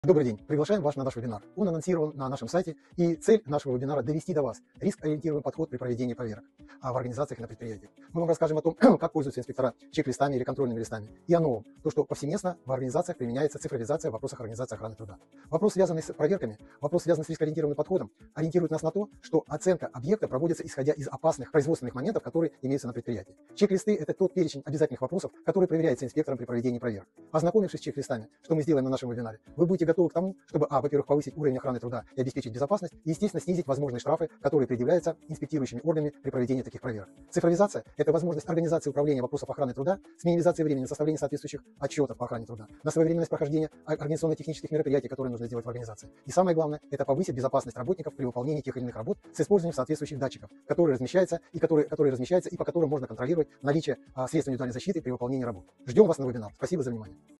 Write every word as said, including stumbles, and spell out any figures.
Добрый день! Приглашаем вас на наш вебинар. Он анонсирован на нашем сайте, и цель нашего вебинара – довести до вас риск-ориентированный подход при проведении проверок в организациях и на предприятиях. Мы вам расскажем о том, как пользуются инспектора чек-листами или контрольными листами, и о новом, то, что повсеместно в организациях применяется цифровизация в вопросах организации охраны труда. Вопрос, связанный с проверками, вопрос, связанный с риск-ориентированным подходом, ориентирует нас на то, что оценка объекта проводится исходя из опасных производственных моментов, которые имеются на предприятии. Чек-листы – это тот перечень обязательных вопросов, который проверяется инспектором при проведении проверок. Ознакомившись с чек-листами, что мы сделаем на нашем вебинаре, вы будете готовы к тому, чтобы, а, во-первых, повысить уровень охраны труда и обеспечить безопасность, и, естественно, снизить возможные штрафы, которые предъявляются инспектирующими органами при проведении таких проверок. Цифровизация – это возможность организации управления вопросов охраны труда с минимизацией времени на составление соответствующих отчетов по охране труда, на своевременность прохождения организационно-технических мероприятий, которые нужно сделать в организации. И самое главное – это повысить безопасность работников при выполнении тех или иных работ с использованием соответствующих датчиков, которые размещаются и которые, которые размещаются и по которым можно контролировать наличие а, средств индивидуальной защиты при выполнении работ. Ждем вас на вебинар. Спасибо за внимание.